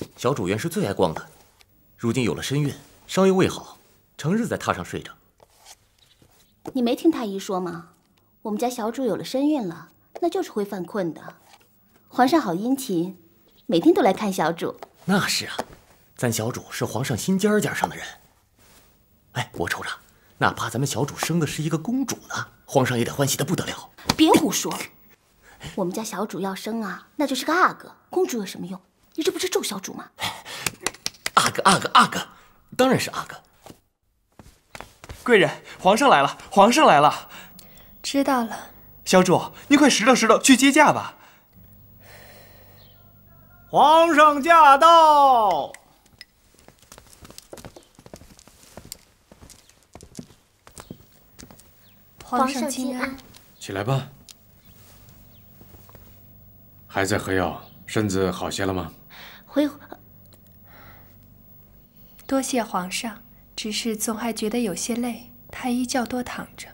小主原是最爱逛的，如今有了身孕，伤又未好，成日在榻上睡着。 你没听太医说吗？我们家小主有了身孕了，那就是会犯困的。皇上好殷勤，每天都来看小主。 那是啊，咱小主是皇上心尖尖上的人。哎，我瞅着，哪怕咱们小主生的是一个公主呢，皇上也得欢喜的不得了。 别胡说，我们家小主要生啊，那就是个阿哥，公主有什么用？你这不是咒小主吗？ 阿哥，当然是阿哥。 贵人，皇上来了，皇上来了。 知道了。 小主，你快拾掇去接驾吧。 皇上驾到！ 皇上请安。 起来吧。还在喝药，身子好些了吗？ 多谢皇上，只是总还觉得有些累，太医叫多躺着。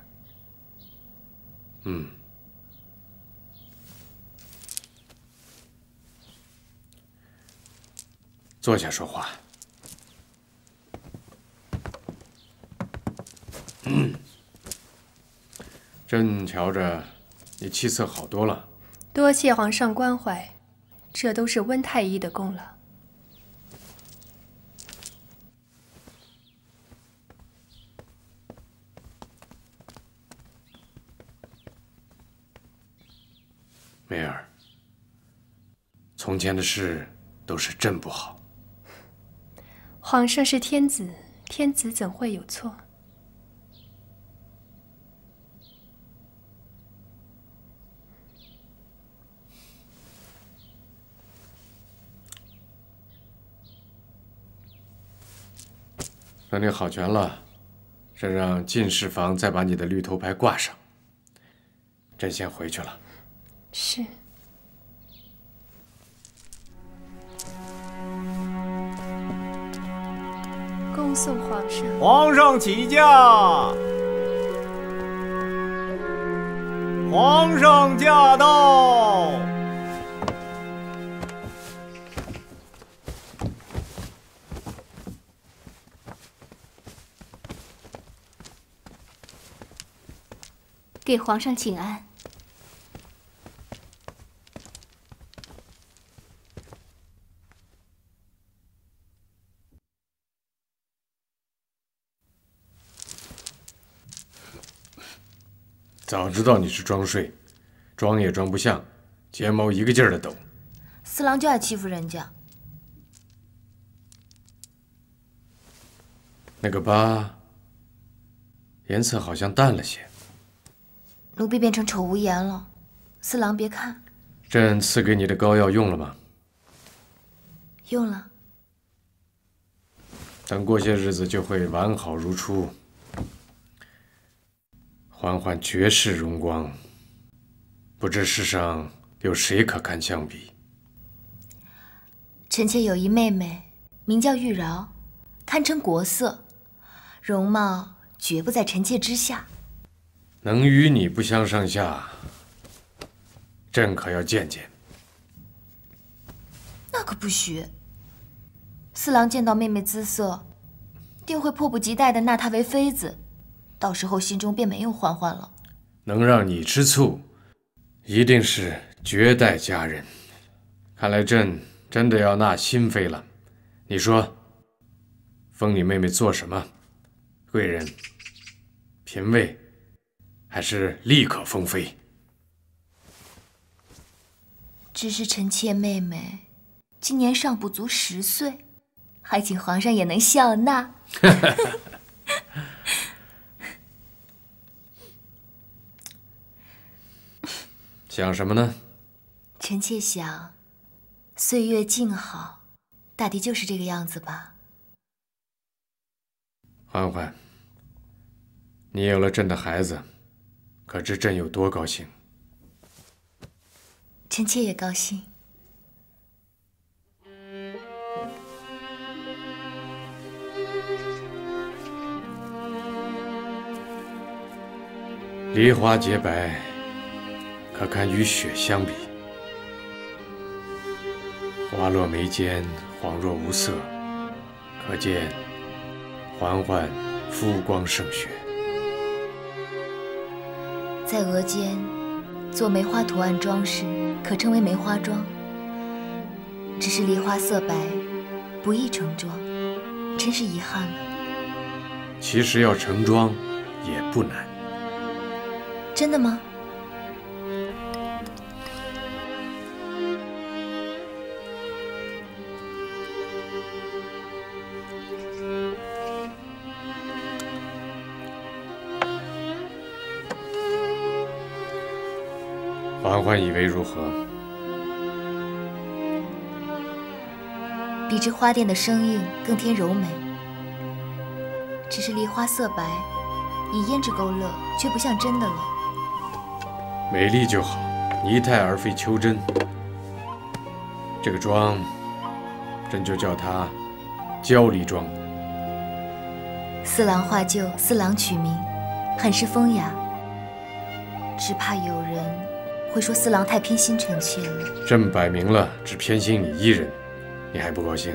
坐下说话。朕瞧着你气色好多了。 多谢皇上关怀，这都是温太医的功劳。 梅儿，从前的事都是朕不好。 皇上是天子，天子怎会有错？ 等你好全了，朕让进士房再把你的绿头牌挂上。朕先回去了。 是。恭送皇上。 皇上起驾！皇上驾到！ 给皇上请安。 早知道你是装睡，装也装不像，睫毛一个劲儿的抖。 四郎就爱欺负人家。 那个疤颜色好像淡了些。 奴婢变成丑无颜了，四郎别看。 朕赐给你的膏药用了吗？ 用了。 等过些日子就会完好如初，缓缓绝世荣光。不知世上有谁可堪相比？ 臣妾有一妹妹，名叫玉娆，堪称国色，容貌绝不在臣妾之下。 能与你不相上下，朕可要见见。 那可不许。四郎见到妹妹姿色，定会迫不及待地纳她为妃子，到时候心中便没有嬛嬛了。 能让你吃醋，一定是绝代佳人。看来朕真的要纳新妃了。你说，封你妹妹做什么？贵人、嫔位，还是立刻封妃？ 只是臣妾妹妹今年尚不足10岁，还请皇上也能笑纳。 想什么呢？ 臣妾想，岁月静好，大抵就是这个样子吧。 嬛嬛，你有了朕的孩子，可知朕有多高兴？ 臣妾也高兴。 梨花洁白，可堪与雪相比。花落眉间， 恍若无色，可见嬛嬛肤光胜雪。 在额间做梅花图案装饰，可称为梅花妆。只是梨花色白，不易成妆，真是遗憾了。 其实要成妆也不难。 真的吗？ 嬛嬛以为如何？ 比之花钿的生硬更添柔美。只是梨花色白，以胭脂勾勒，却不像真的了。 美丽就好，泥态而非秋真。这个妆，朕就叫它娇梨妆。 四郎画就，四郎取名，很是风雅。只怕有人会说四郎太偏心臣妾了。 朕摆明了只偏心你一人，你还不高兴？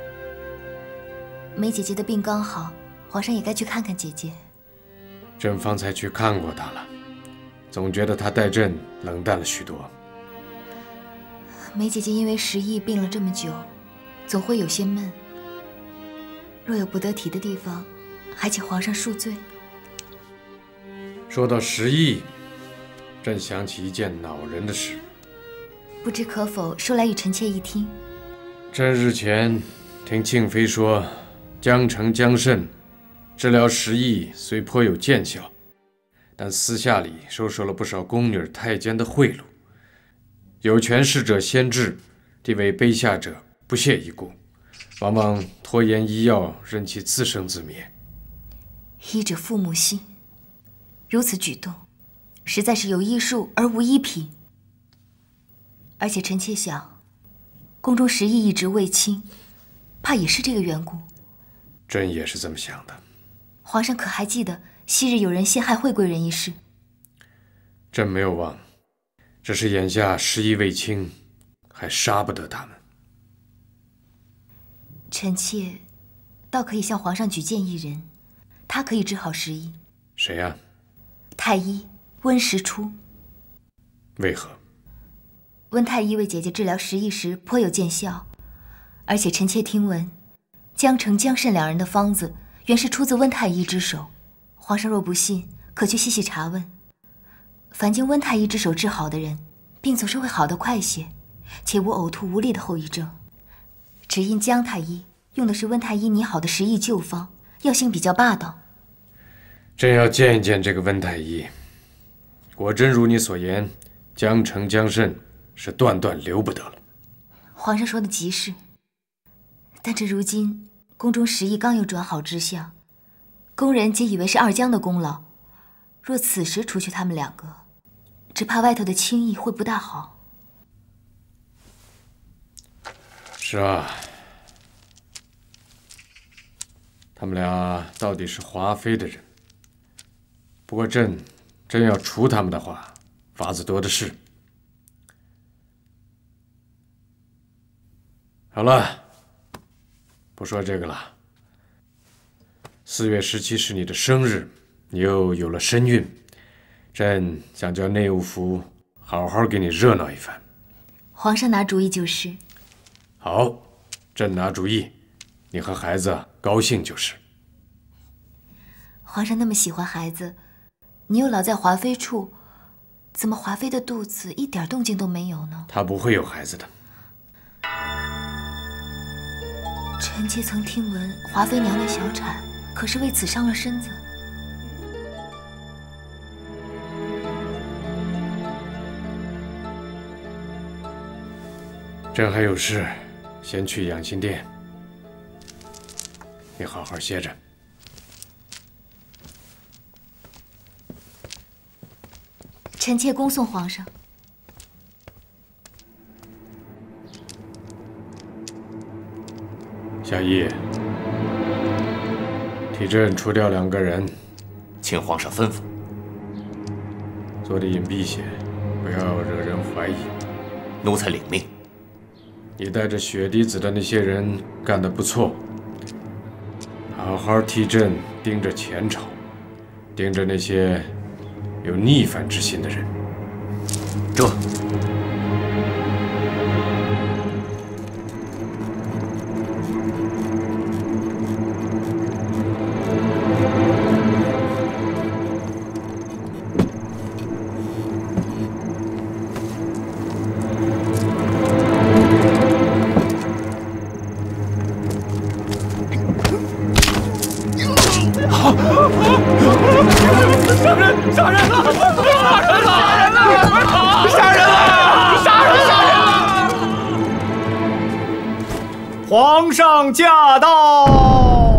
梅姐姐的病刚好，皇上也该去看看姐姐。 朕方才去看过她了，总觉得她待朕冷淡了许多。 梅姐姐因为时疫病了这么久，总会有些闷。若有不得体的地方，还请皇上恕罪。 说到时疫，朕想起一件恼人的事， 不知可否说来与臣妾一听？ 朕日前听庆妃说，江城江慎治疗时疫虽颇有见效，但私下里收受了不少宫女太监的贿赂，有权势者先治，地位卑下者不屑一顾，往往拖延医药，任其自生自灭。 医者父母心，如此举动，实在是有医术而无医品。而且臣妾想，宫中时疫一直未清，怕也是这个缘故。 朕也是这么想的。 皇上可还记得昔日有人陷害惠贵人一事？ 朕没有忘，只是眼下时疫未清，还杀不得他们。 臣妾倒可以向皇上举荐一人，他可以治好时疫。 谁呀？ 太医温实初。 为何？ 温太医为姐姐治疗时疫时颇有见效，而且臣妾听闻，江澄、江慎两人的方子原是出自温太医之手。皇上若不信，可去细细查问。凡经温太医之手治好的人，病总是会好得快些，且无呕吐无力的后遗症。只因江太医用的是温太医拟好的时疫旧方，药性比较霸道。 朕要见一见这个温太医。果真如你所言，江澄、江慎是断断留不得了。 皇上说的极是，但这如今宫中时疫刚有转好之象，宫人皆以为是二江的功劳。若此时除去他们两个，只怕外头的轻易会不大好。 是啊，他们俩到底是华妃的人。不过朕真要除他们的话，法子多的是。好了，不说这个了。4月17是你的生日，你又有了身孕，朕想叫内务府好好给你热闹一番。 皇上拿主意就是。 好，朕拿主意，你和孩子高兴就是。 皇上那么喜欢孩子，你又老在华妃处，怎么华妃的肚子一点动静都没有呢？ 她不会有孩子的。 臣妾曾听闻华妃娘娘小产，可是为此伤了身子。 朕还有事，先去养心殿。你好好歇着。 臣妾恭送皇上。 夏邑，替朕除掉2个人， 请皇上吩咐。 做得隐蔽些，不要惹人怀疑。 奴才领命。 你带着雪滴子的那些人干得不错，好好替朕盯着前朝，盯着那些有逆反之心的人。 这。 皇上驾到！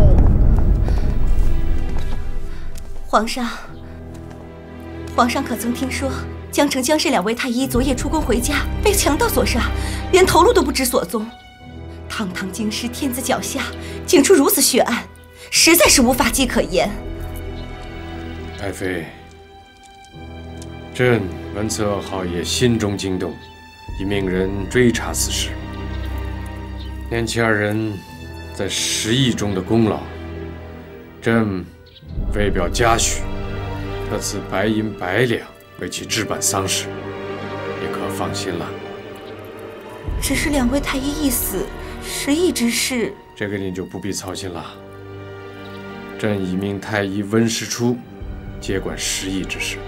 皇上，皇上可曾听说江城、江氏2位太医昨夜出宫回家，被强盗所杀，连头颅都不知所踪？堂堂京师天子脚下，竟出如此血案，实在是无法纪可言。 爱妃，朕闻此噩耗也心中惊动，已命人追查此事。念其二人在10亿中的功劳，朕为表嘉许，特赐白银100两为其置办丧事，你可放心了。 只是2位太医一死，10亿之事， 这个你就不必操心了。朕已命太医温实初接管10亿之事。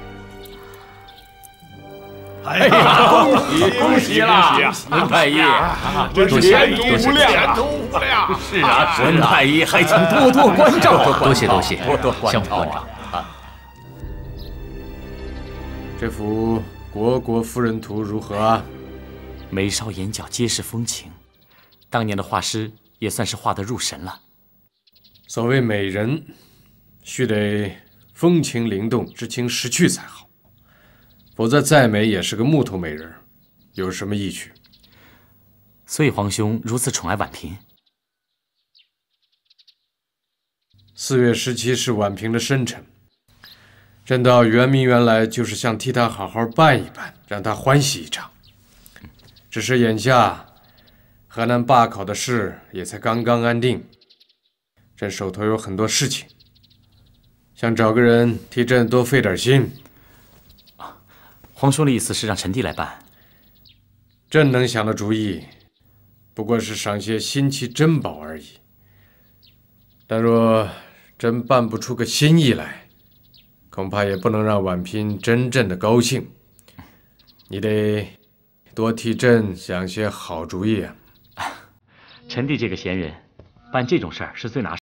哎呀，恭喜啦！ 温太医， 多谢无量，无量。 是啊，温太医还请多多关照。 多谢多谢， 多多关照啊！ 这幅虢国夫人图如何啊？ 眉梢眼角皆是风情，当年的画师也算是画得入神了。 所谓美人，须得风情灵动、知情识趣才好，否则再美也是个木头美人，有什么意趣？ 所以皇兄如此宠爱婉嫔。 4月17是婉嫔的生辰，朕到圆明园来就是想替她好好办一办，让她欢喜一场。只是眼下河南罢考的事也才刚刚安定，朕手头有很多事情，想找个人替朕多费点心。 皇兄的意思是让臣弟来办？ 朕能想的主意，不过是赏些新奇珍宝而已。但若朕办不出个心意来，恐怕也不能让婉嫔真正的高兴。你得多替朕想些好主意啊！ 臣弟这个闲人，办这种事儿是最拿手。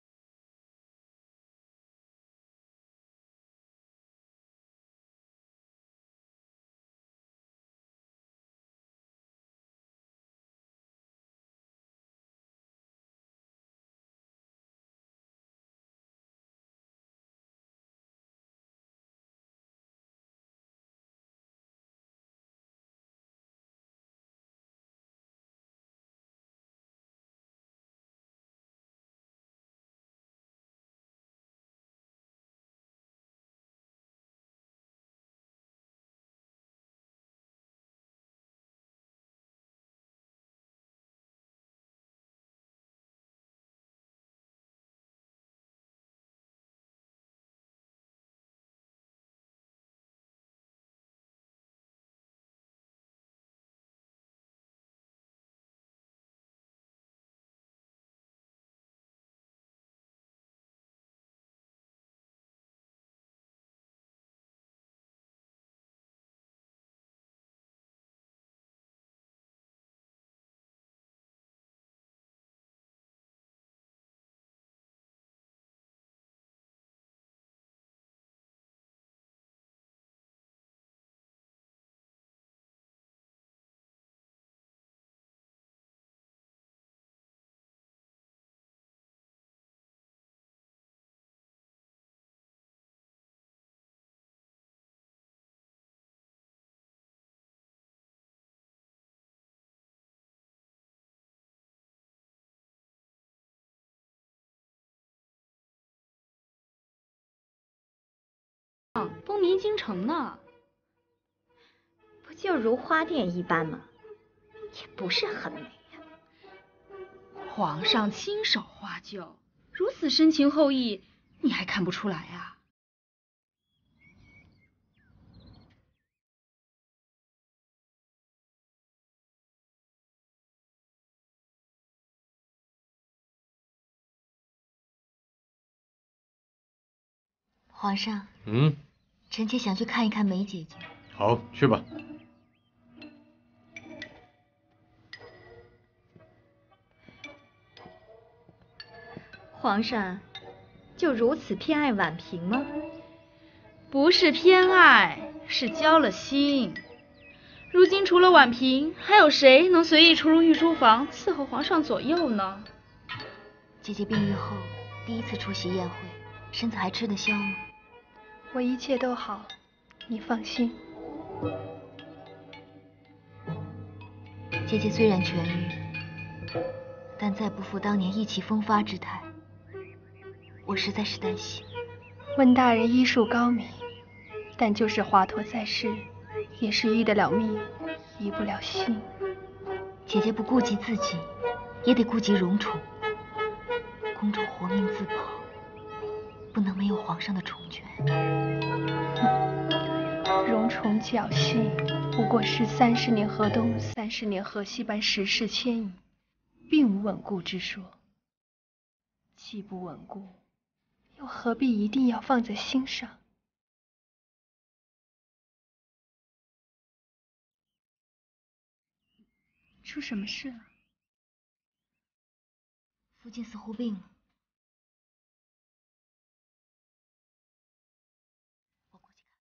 风靡京城呢， 不就如花店一般吗？ 也不是很美呀。皇上亲手画就，如此深情厚谊，你还看不出来啊？ 皇上，臣妾想去看一看梅姐姐。 好，去吧。 皇上就如此偏爱婉嫔吗？不是偏爱，是交了心。如今除了婉嫔，还有谁能随意出入御书房伺候皇上左右呢？ 姐姐病愈后，第一次出席宴会，身子还吃得消吗？ 我一切都好，你放心。 姐姐虽然痊愈，但再不复当年意气风发之态，我实在是担心。 温大人医术高明，但就是华佗在世，也是医得了命，医不了心。 姐姐不顾及自己，也得顾及荣宠。公主活命自保，不能没有皇上的宠权。 荣宠侥幸，不过是30年河东，30年河西般时势迁移，并无稳固之说。既不稳固，又何必一定要放在心上？出什么事了？ 福晋似乎病了。我过去看看。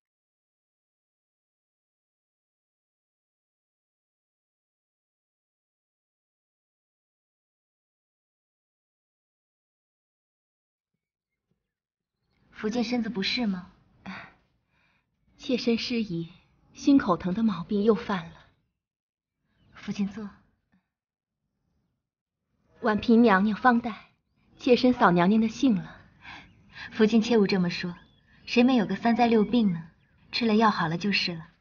福晋身子不适吗？ 妾身失仪，心口疼的毛病又犯了。 福晋坐。 婉嫔娘娘方待，妾身扫娘娘的兴了。 福晋切勿这么说，谁没有个3灾6病呢？吃了药好了就是了。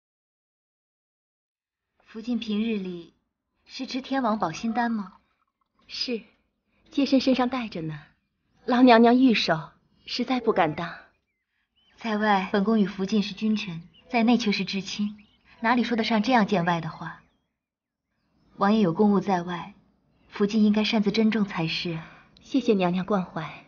福晋平日里是吃天王保心丹吗？ 是，妾身身上带着呢。老娘娘御手，实在不敢当。 在外，本宫与福晋是君臣，在内却是至亲，哪里说得上这样见外的话？王爷有公务在外，福晋应该擅自珍重才是。 谢谢娘娘关怀。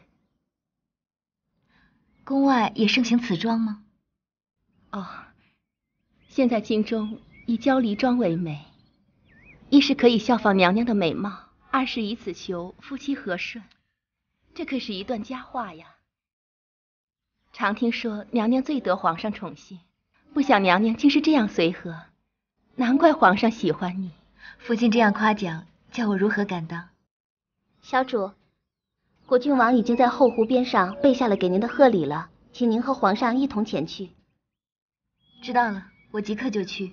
宫外也盛行此妆吗？ 哦，现在京中以焦梨妆为美，一是可以效仿娘娘的美貌，二是以此求夫妻和顺，这可是一段佳话呀。常听说娘娘最得皇上宠幸，不想娘娘竟是这样随和，难怪皇上喜欢你。 福晋这样夸奖，叫我如何敢当？ 小主，果郡王已经在后湖边上备下了给您的贺礼了，请您和皇上一同前去。 知道了，我即刻就去。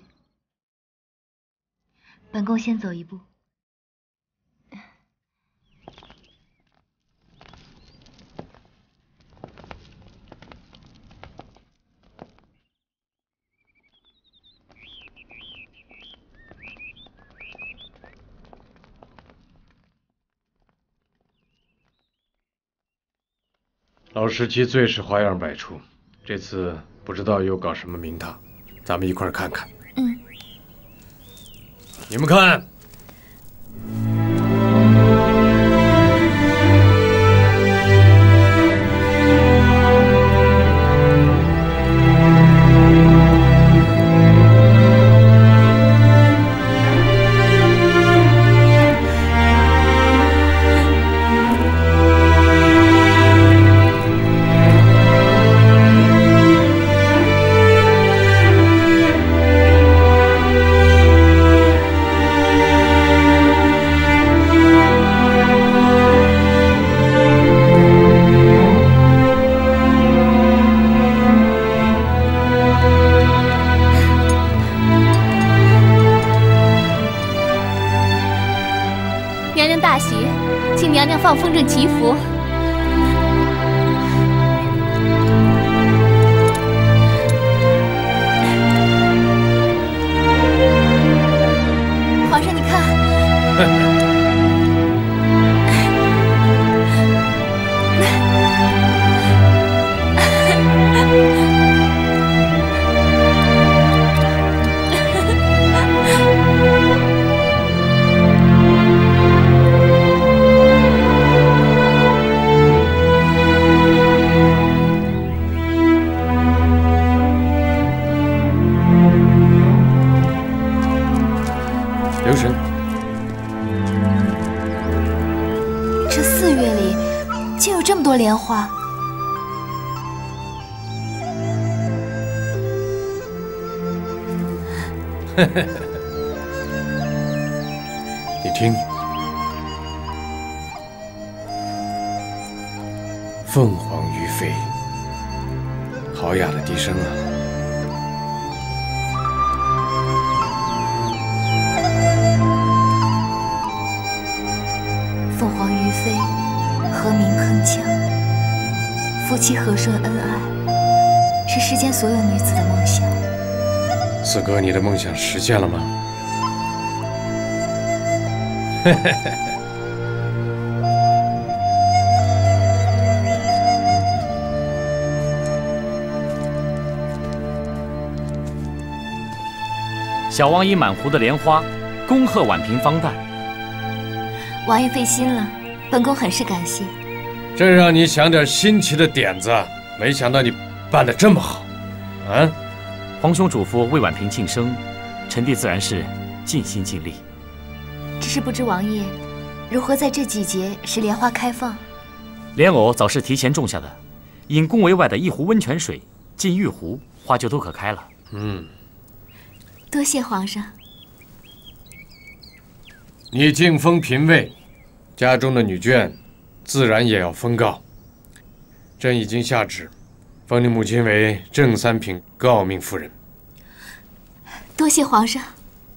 本宫先走一步。 老十七最是花样百出，这次不知道又搞什么名堂，咱们一块儿看看。你们看。 放风筝祈福。 皇上，你留神！ 这4月里竟有这么多莲花。 你听，凤凰于飞，好雅的笛声啊！ 凤凰于飞，和鸣铿锵，夫妻和顺恩爱，是世间所有女子的梦想。 四哥，你的梦想实现了吗？ 小王以满湖的莲花，恭贺婉嫔芳诞。 王爷费心了，本宫很是感谢。 真让你想点新奇的点子，没想到你办得这么好，啊！ 皇兄嘱咐为婉嫔庆生，臣弟自然是尽心尽力。 只是不知王爷如何在这季节使莲花开放。 莲藕早是提前种下的，引宫围外的一湖温泉水进玉湖，花就都可开了。 多谢皇上。 你晋封嫔位，家中的女眷自然也要封诰。朕已经下旨，封你母亲为正3品诰命夫人。 多谢皇上。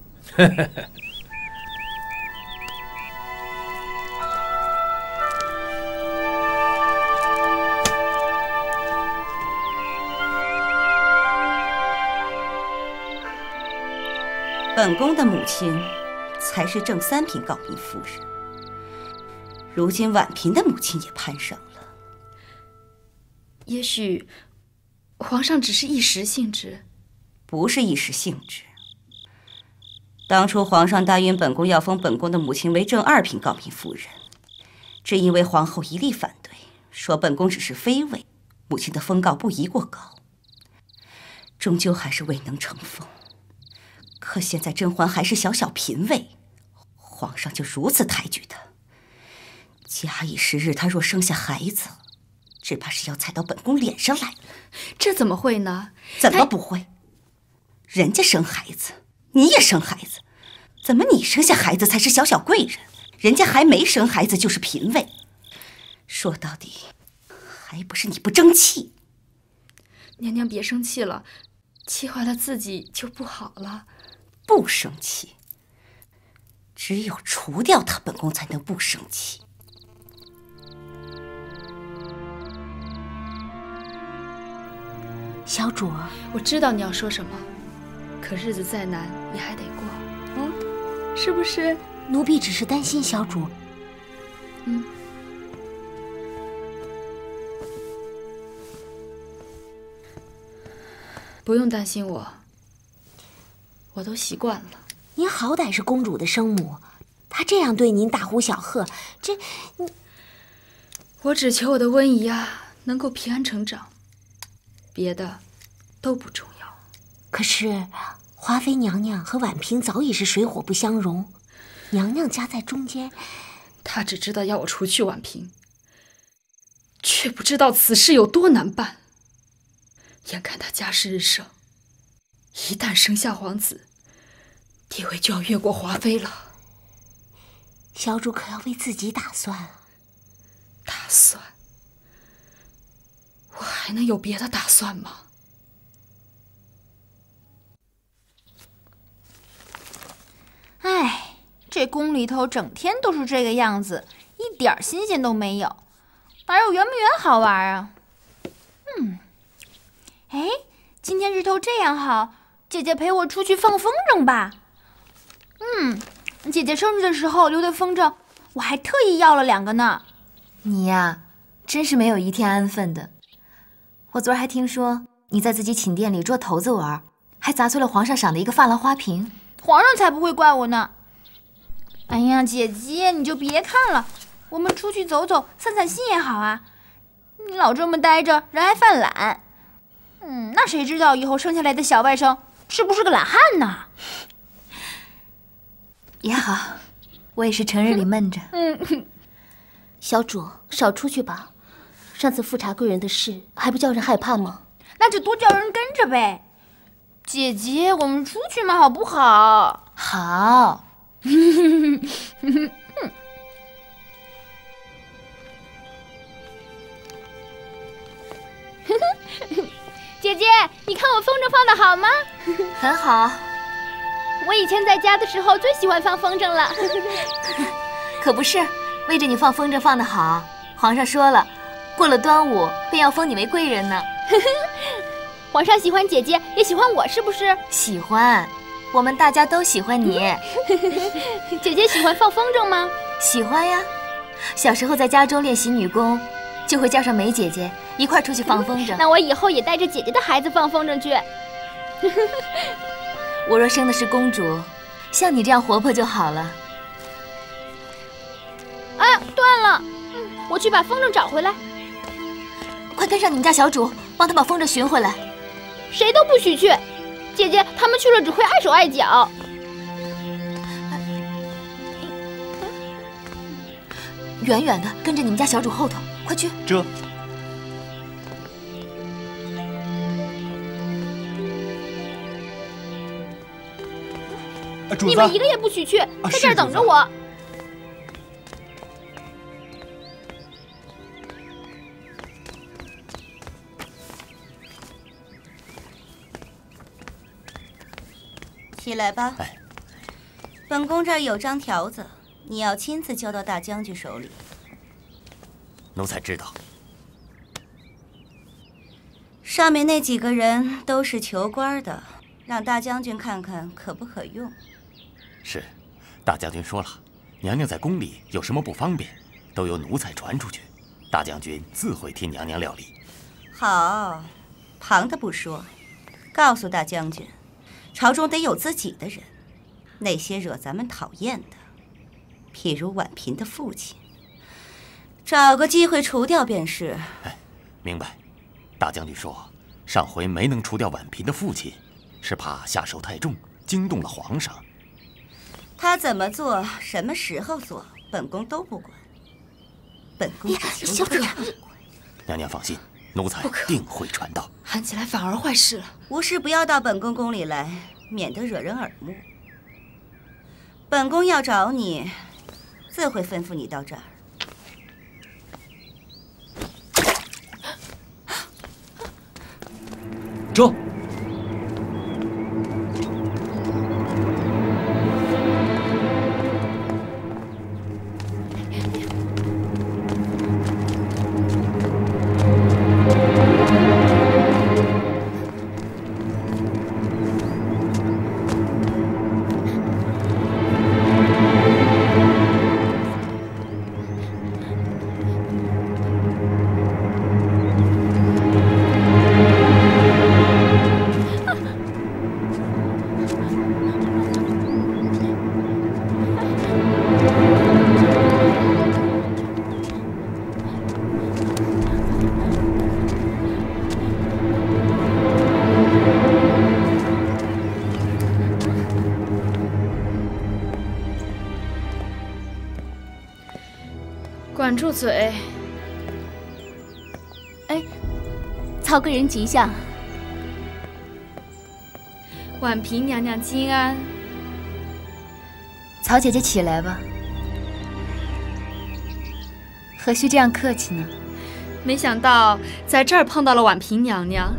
本宫的母亲才是正3品诰命夫人，如今婉嫔的母亲也攀上了。 也许皇上只是一时兴致。 不是一时兴致。当初皇上答应本宫要封本宫的母亲为正2品诰命夫人，只因为皇后一力反对，说本宫只是妃位，母亲的封诰不宜过高，终究还是未能成封。可现在甄嬛还是小嫔位，皇上就如此抬举她。假以时日，她若生下孩子，只怕是要踩到本宫脸上来了。 这怎么会呢？ 怎么不会？人家生孩子，你也生孩子，怎么你生下孩子才是小贵人，人家还没生孩子就是嫔位？说到底，还不是你不争气。 娘娘别生气了，气坏了自己就不好了。 不生气，只有除掉他，本宫才能不生气。 小主， 我知道你要说什么，可日子再难也还得过，是不是？ 奴婢只是担心小主。 不用担心我，我都习惯了。 您好歹是公主的生母，她这样对您大呼小喝， 我只求我的温宜啊能够平安成长，别的都不重要。 可是华妃娘娘和婉嫔早已是水火不相容，娘娘夹在中间， 她只知道要我除去婉嫔，却不知道此事有多难办。眼看她家世日盛，一旦生下皇子，地位就要越过华妃了。 小主可要为自己打算啊！ 打算？我还能有别的打算吗？ 哎，这宫里头整天都是这个样子，一点新鲜都没有，哪有圆不圆好玩啊？哎，今天日头这样好，姐姐陪我出去放风筝吧。 姐姐生日的时候留的风筝，我还特意要了2个呢。 你呀，真是没有一天安分的。我昨儿还听说你在自己寝殿里捉骰子玩，还砸碎了皇上赏的一个珐琅花瓶。 皇上才不会怪我呢。哎呀，姐姐，你就别看了，我们出去走走，散散心也好啊。你老这么待着，人还犯懒。那谁知道以后生下来的小外甥是不是个懒汉呢？ 也好，我也是成日里闷着。 小主，少出去吧。上次复查贵人的事，还不叫人害怕吗？ 那就多叫人跟着呗。姐姐，我们出去嘛，好不好？ 好。 姐姐，你看我风筝放得好吗？ 很好。 我以前在家的时候最喜欢放风筝了。 可不是，为着你放风筝放得好，皇上说了，过了端午便要封你为贵人呢。 皇上喜欢姐姐，也喜欢我，是不是？ 喜欢，我们大家都喜欢你。 姐姐喜欢放风筝吗？ 喜欢呀，小时候在家中练习女工，就会叫上梅姐姐一块出去放风筝。 那我以后也带着姐姐的孩子放风筝去。 我若生的是公主，像你这样活泼就好了。 哎，断了，我去把风筝找回来。 快跟上你们家小主，帮他把风筝寻回来。 谁都不许去，姐姐他们去了只会碍手碍脚。 远远的跟着你们家小主后头，快去。 这。 你们一个也不许去，在这儿等着我。 起来吧。本宫这儿有张条子，你要亲自交到大将军手里。 奴才知道。 上面那几个人都是求官的，让大将军看看可不可用。 是，大将军说了，娘娘在宫里有什么不方便，都由奴才传出去，大将军自会替娘娘料理。 好，旁的不说，告诉大将军，朝中得有自己的人，那些惹咱们讨厌的，譬如婉嫔的父亲，找个机会除掉便是。 明白。大将军说，上回没能除掉婉嫔的父亲，是怕下手太重，惊动了皇上。 他怎么做，什么时候做，本宫都不管。本宫只求一个传位。 娘娘放心，奴才定会传到。 喊起来反而坏事了。 无事不要到本宫宫里来，免得惹人耳目。本宫要找你，自会吩咐你到这儿。 这。 管住嘴！ 哎，曹贵人吉祥。 婉嫔娘娘金安。 曹姐姐起来吧，何须这样客气呢？ 没想到在这儿碰到了婉嫔娘娘。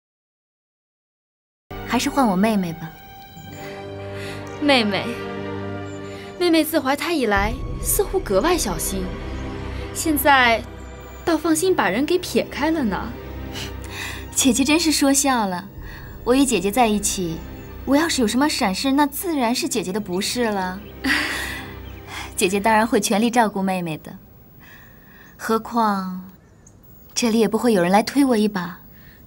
还是换我妹妹吧。 妹妹， 妹妹自怀胎以来，似乎格外小心，现在倒放心把人给撇开了呢。 姐姐真是说笑了。我与姐姐在一起，我要是有什么闪失，那自然是姐姐的不是了。姐姐当然会全力照顾妹妹的。何况，这里也不会有人来推我一把。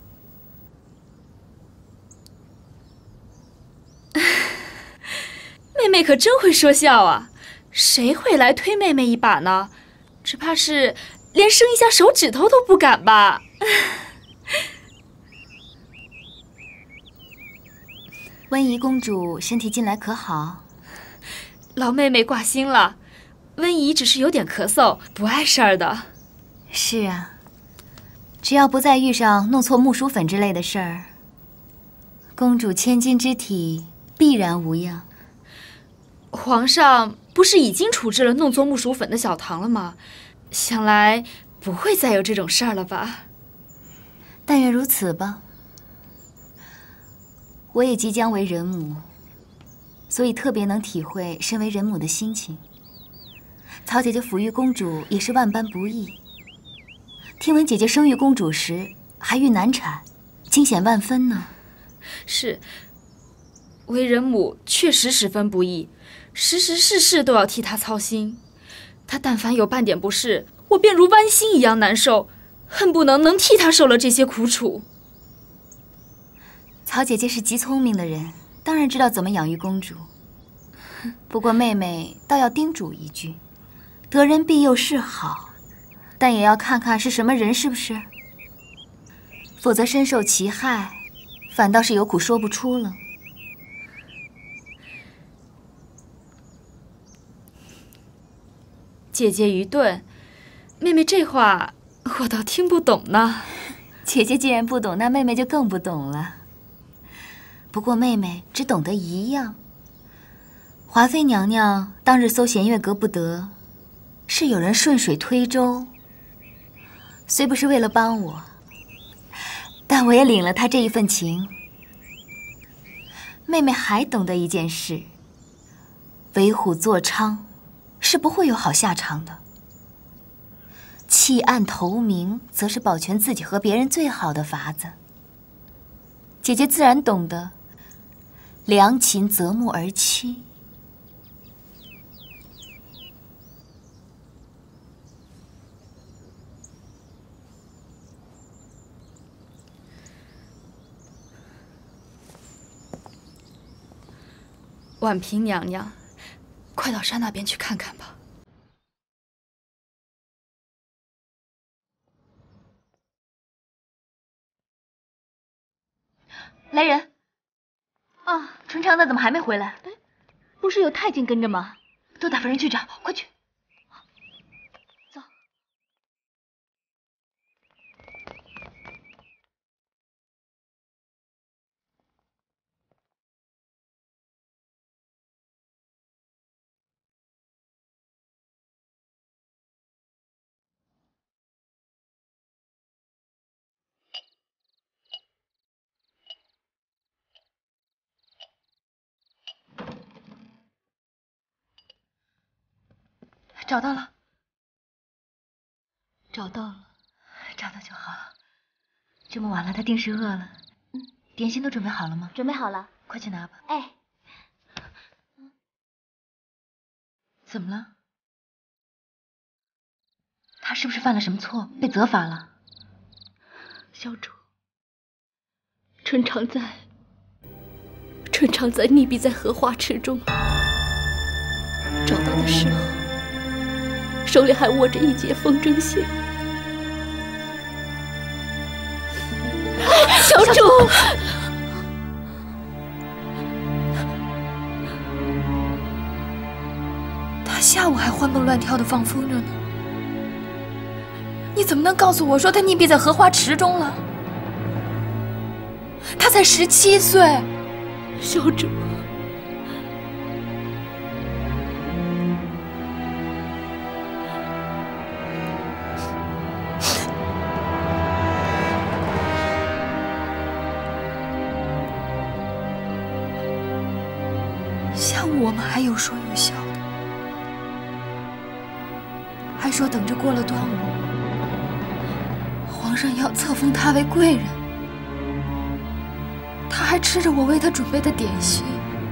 妹妹可真会说笑啊！谁会来推妹妹一把呢？只怕是连伸一下手指头都不敢吧。 温宜公主身体近来可好？ 老妹妹挂心了，温宜只是有点咳嗽，不碍事儿的。 是啊，只要不再遇上弄错木薯粉之类的事儿，公主千金之体必然无恙。 皇上不是已经处置了弄错木薯粉的小唐了吗？想来不会再有这种事儿了吧？ 但愿如此吧。我也即将为人母，所以特别能体会身为人母的心情。曹姐姐抚育公主也是万般不易。听闻姐姐生育公主时还遇难产，惊险万分呢。 是，为人母确实十分不易，时时事事都要替她操心。她但凡有半点不适，我便如剜心一样难受，恨不能替她受了这些苦楚。 曹姐姐是极聪明的人，当然知道怎么养育公主。不过妹妹倒要叮嘱一句，得人庇佑是好，但也要看看是什么人，是不是？否则深受其害，反倒是有苦说不出了。 姐姐愚钝，妹妹这话我倒听不懂呢。 姐姐既然不懂，那妹妹就更不懂了。不过妹妹只懂得一样，华妃娘娘当日搜弦月阁不得，是有人顺水推舟，虽不是为了帮我，但我也领了她这一份情。妹妹还懂得一件事，为虎作伥是不会有好下场的，弃暗投明则是保全自己和别人最好的法子。姐姐自然懂得良禽择木而栖。 婉嫔娘娘，快到山那边去看看吧。 来人！啊，纯常的怎么还没回来？哎，不是有太监跟着吗？都打发人去找，快去！走。找到了，找到了，找到就好。这么晚了，他定是饿了。点心都准备好了吗？ 准备好了， 快去拿吧。 哎， 怎么了？他是不是犯了什么错，被责罚了？ 小主，春常在溺毙在荷花池中，找到的时候，手里还握着一截风筝线。小主， 他下午还欢蹦乱跳的放风筝呢，你怎么能告诉我说他溺毙在荷花池中了？他才17岁。 小主， 下午我们还有说有笑的， 还说等着过了端午，皇上要册封他为贵人。他还吃着我为他准备的点心。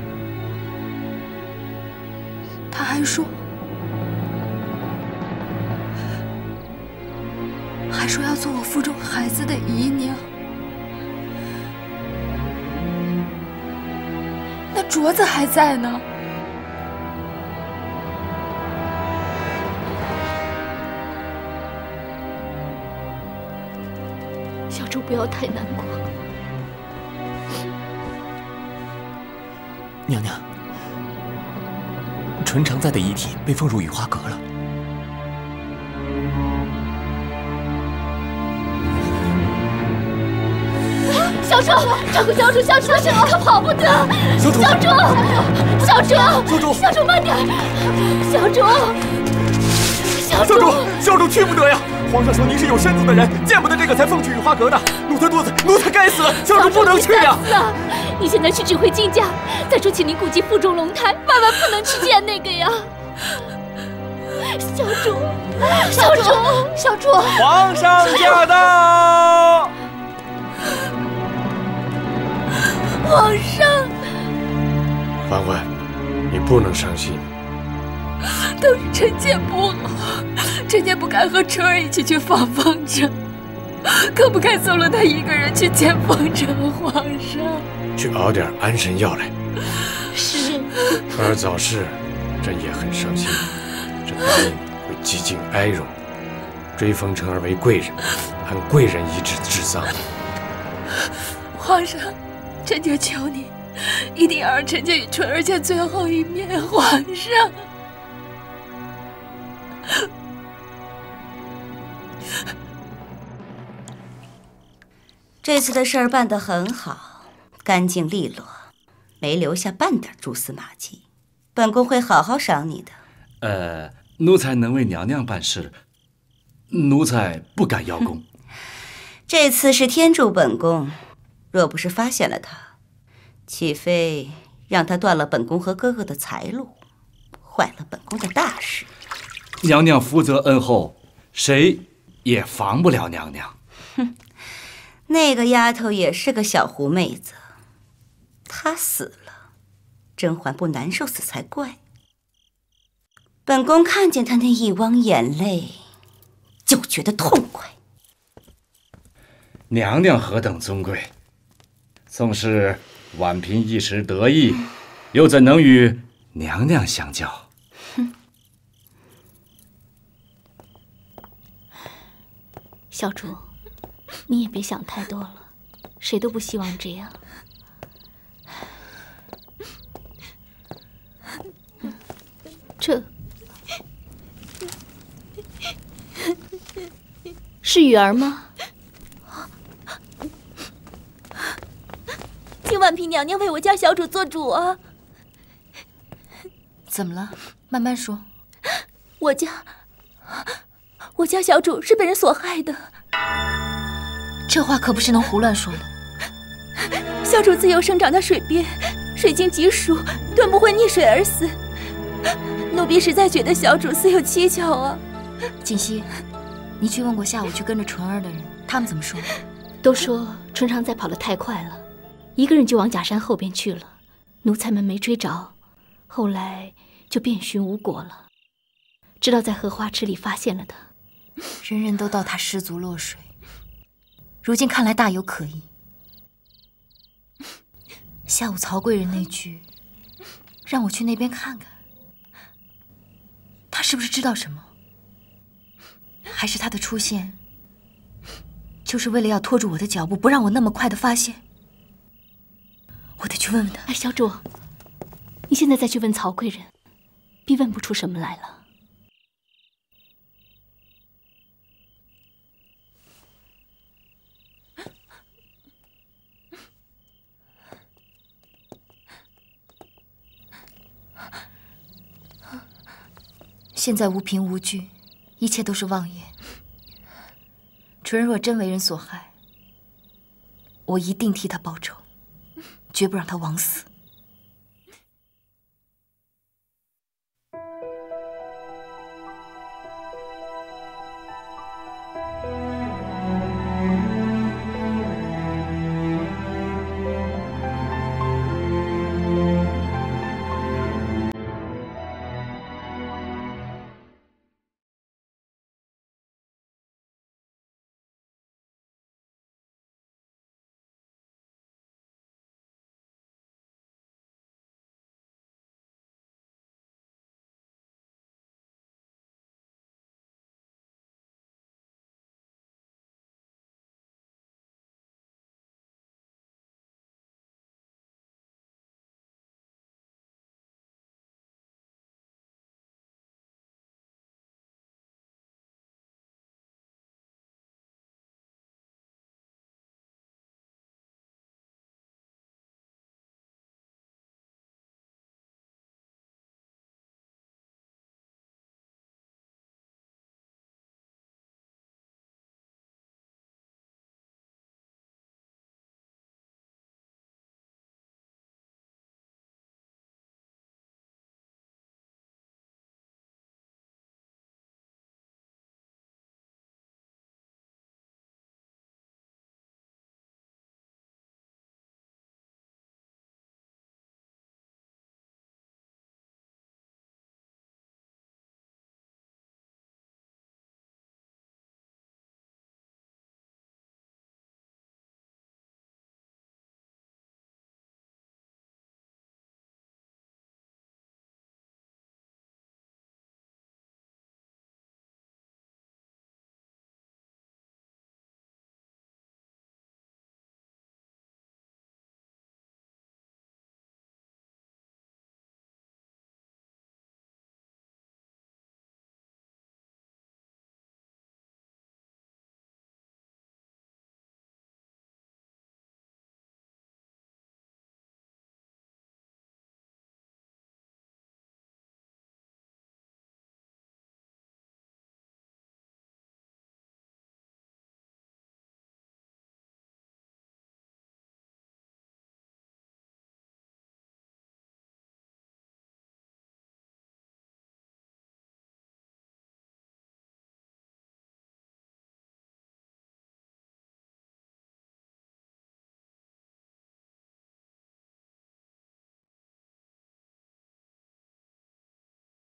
他还说要做我腹中孩子的姨娘。那镯子还在呢。 小主不要太难过。 娘娘，纯常在的遗体被放入雨花阁了。 小主，照顾小主，小主，可跑不得！ 小主， 小主，小主， 小主， 小主慢点！小主，小主，小主去不得呀！皇上说您是有身子的人，见不得这个才奉去雨花阁的。奴才肚子，奴才该死，小主不能去呀！ 你现在去指挥金驾，再说请您顾及腹中龙胎，万万不能去见那个呀！小主，小主，小主， 皇上驾到！ 皇上， 嬛嬛，你不能伤心。 都是臣妾不好，臣妾不该和纯儿一起去访风筝，更不该送了他一个人去见风筝。皇上， 去熬点安神药来。 是。 纯儿早逝，朕也很伤心。朕答应会极尽哀荣，追封纯儿为贵人，按贵人遗旨治丧。 皇上，臣妾求你，一定要让臣妾与纯儿见最后一面。皇上。 这次的事儿办得很好，干净利落，没留下半点蛛丝马迹。本宫会好好赏你的。 奴才能为娘娘办事，奴才不敢邀功。 这次是天助本宫，若不是发现了他，岂非让他断了本宫和哥哥的财路，坏了本宫的大事。 娘娘福泽恩厚，谁也防不了娘娘。 哼，那个丫头也是个小狐妹子，她死了，甄嬛不难受死才怪。本宫看见她那一汪眼泪，就觉得痛快。 娘娘何等尊贵，纵是婉嫔一时得意，又怎能与娘娘相较？ 小主，你也别想太多了，谁都不希望这样。这是雨儿吗？ 请婉嫔娘娘为我家小主做主啊！ 怎么了？慢慢说。 我家小主是被人所害的。 这话可不是能胡乱说的。 小主自幼生长在水边，水经极暑，断不会溺水而死。奴婢实在觉得小主死有蹊跷啊。 锦溪，你去问过下午去跟着纯儿的人，他们怎么说？ 都说纯常在跑得太快了，一个人就往假山后边去了，奴才们没追着，后来就遍寻无果了，直到在荷花池里发现了他。 人人都道他失足落水，如今看来大有可疑。下午曹贵人那句让我去那边看看，他是不是知道什么？还是他的出现就是为了要拖住我的脚步，不让我那么快的发现？我得去问问他。 哎，小主，你现在再去问曹贵人，必问不出什么来了。 现在无凭无据，一切都是妄言。纯若真为人所害，我一定替他报仇，绝不让他枉死。